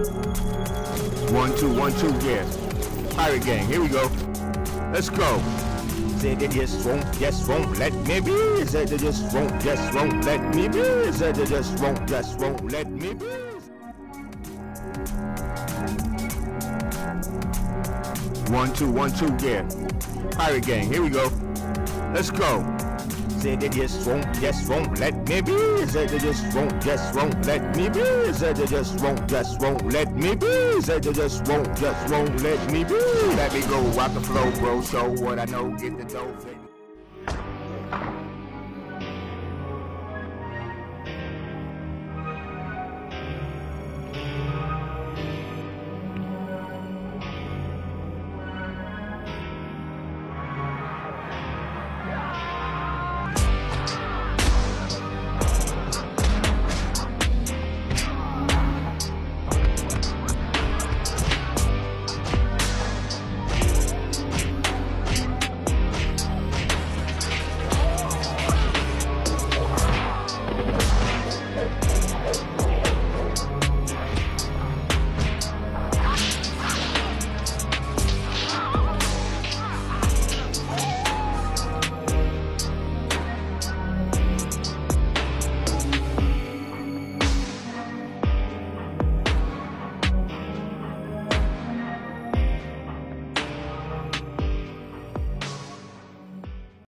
1, 2, yeah. Pirate gang, here we go. Let's go. Said they just won't let me be. Said they just won't let me be. Said they just won't let me be. 1, 2, yeah. Pirate gang, here we go. Let's go. Said they just won't let me be. Said they just won't let me be. Said they just won't let me be. Said they just won't let me be. Let me go, rock the flow, bro. Show what I know, get the dough.